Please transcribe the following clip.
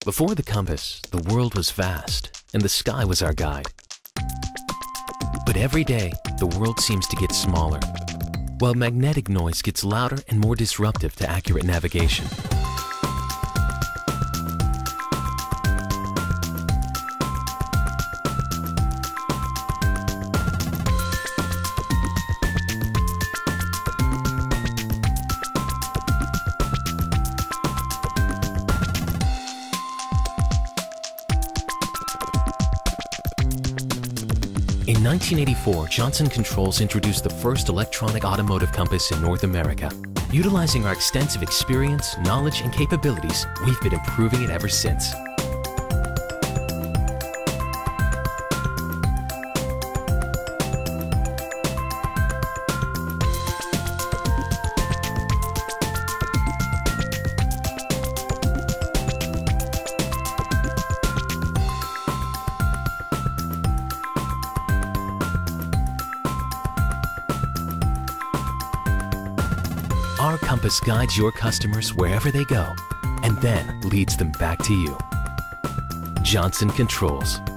Before the compass, the world was vast, and the sky was our guide. But every day, the world seems to get smaller, while magnetic noise gets louder and more disruptive to accurate navigation. In 1984, Johnson Controls introduced the first electronic automotive compass in North America. Utilizing our extensive experience, knowledge, and capabilities, we've been improving it ever since. Our compass guides your customers wherever they go and then leads them back to you. Johnson Controls.